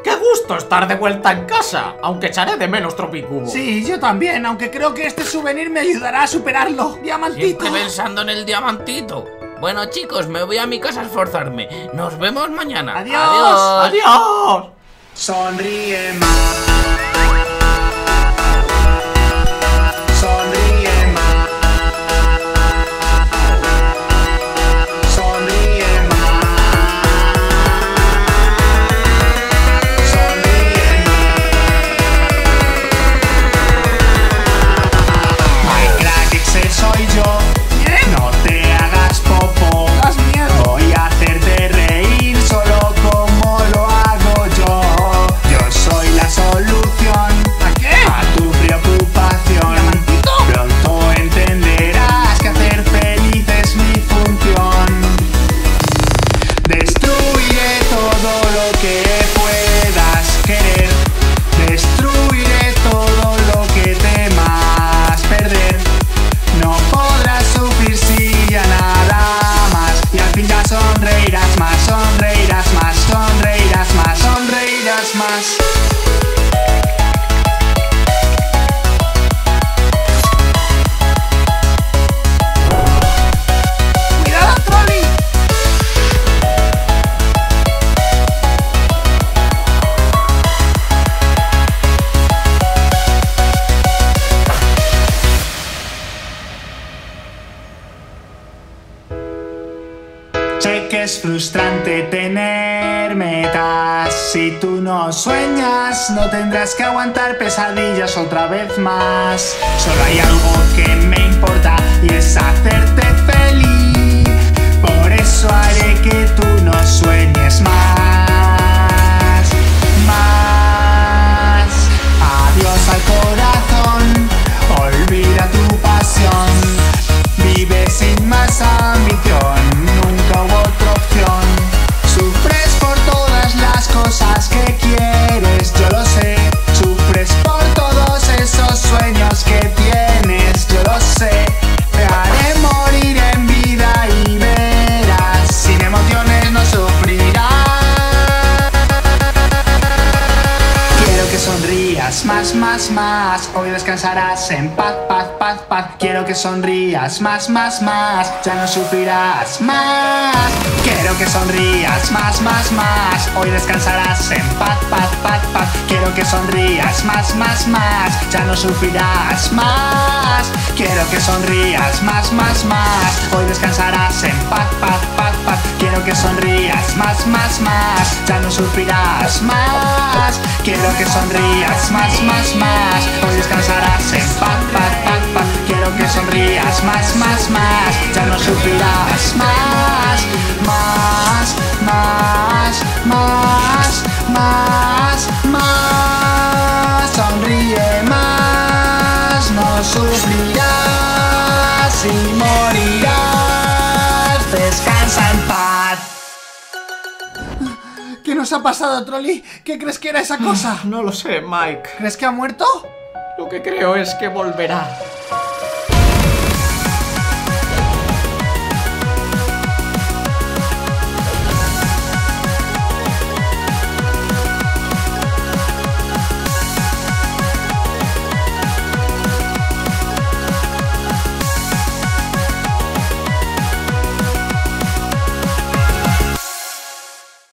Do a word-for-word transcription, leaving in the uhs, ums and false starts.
¡Qué gusto estar de vuelta en casa! Aunque echaré de menos Tropicubo. Sí, yo también, aunque creo que este souvenir me ayudará a superarlo. ¡Diamantito! Siempre pensando en el diamantito. Bueno, chicos, me voy a mi casa a esforzarme. Nos vemos mañana. ¡Adiós! ¡Adiós! ¡Adiós! Sonríe más. Sonríe más. Sonríe más. Sonríe más. My crack, ese soy yo. ¿Quién? No te hagas popo. ¡Das miedo! Voy a hacerte reír solo como lo hago yo. Yo soy la solución ¿A qué? a tu preocupación. ¿Diamantito? Pronto entenderás que hacer feliz es mi función. Destruiré todo lo que puedas querer. Destruiré todo lo que temas perder. No podrás sufrir si ya nada más. Y al fin ya sonreirás más, sonreirás más, sonreirás más, sonreirás más. ¡Cuidado, Trolli! Sé que es frustrante tener metas. Si tú no sueñas, no tendrás que aguantar pesadillas otra vez más. Solo hay algo que me importa y es hacerte feliz. Por eso haré que tú no sueñes más. Más. Adiós al corazón. Olvida tu pasión. Vive sin más ambición. Nunca hubo otra opción. Sufres por todas las cosas que quieres, yo lo sé. Sufres por todos esos sueños que tienes, yo lo sé. Te haré morir en vida y verás. Sin emociones no sufrirás. Quiero que sonrías más, más, más. Hoy descansarás en paz, paz, paz, paz. Quiero que sonrías más, más, más. Ya no sufrirás más. Quiero que sonrías más, más, más. Hoy descansarás en paz, paz, paz, paz. Quiero que sonrías más, más, más. Ya no sufrirás más. Quiero que sonrías más, más, más. Hoy descansarás en paz, paz, paz, paz. Quiero que sonrías más, más, más. Ya no sufrirás más. Quiero que sonrías más, más, más. Hoy descansarás en paz, paz, paz, paz. Quiero que sonrías más, más, más. Ya no sufrirás más. Más, más, más, más, más. Sonríe más. No sufrirás y morirás. Descansa en paz. ¿Qué nos ha pasado, Trolli? ¿Qué crees que era esa cosa? No lo sé, Mike. ¿Crees que ha muerto? Lo que creo es que volverá.